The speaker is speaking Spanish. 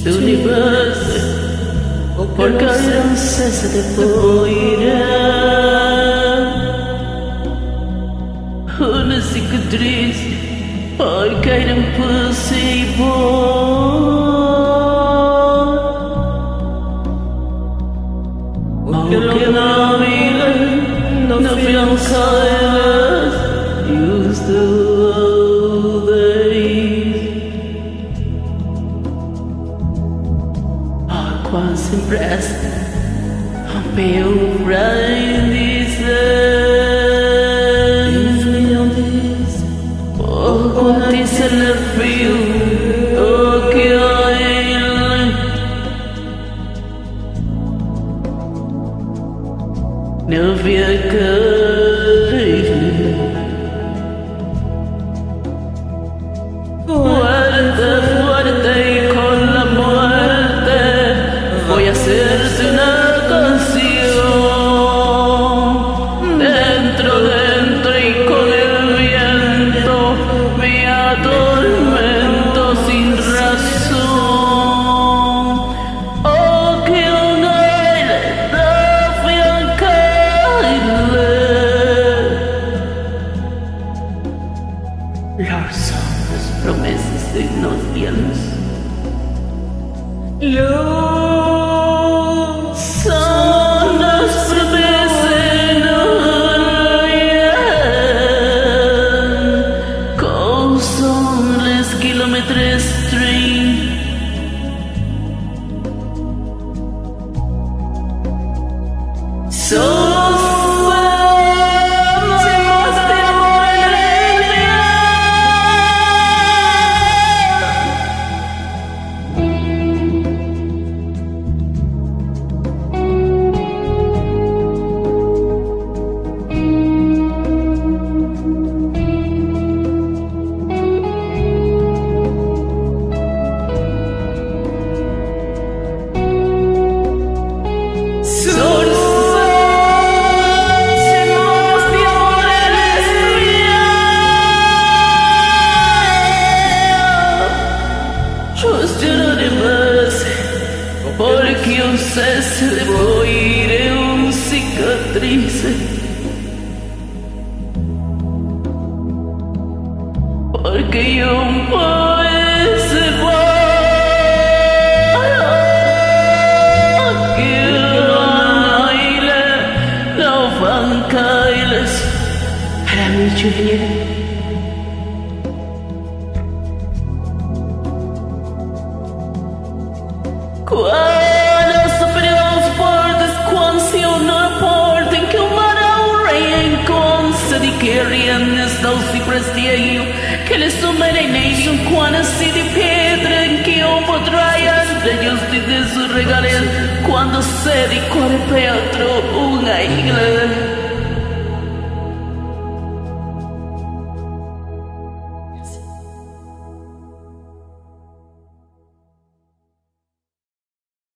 universo, porque não cessa de poeira. Una cicatriz, ai que não possível. O que não vida, não fiança, used to quase impressa, rompeu pra dizer por quanto se lhe viu o que ele não via cair. Fuerte, fuerte con la muerte. Voy a hacerte una canción dentro, dentro y con el viento me atormento sin razón. Oh, que un aire da fiancaile. Las sombras, promesas, signos, bienes. Son las promesas con son les kilómetros stream. Porque un cese de morir es un cicatriz. Porque yo puedo que no van caíles a la michuría. Quando superiors portas, quando se não portem que o mar ao rei enconça de que rienes não se prestiem, que eles sumerem quando se de pedra em que o podraian ellos de su regales, quando se de corre Pedro uma ilha.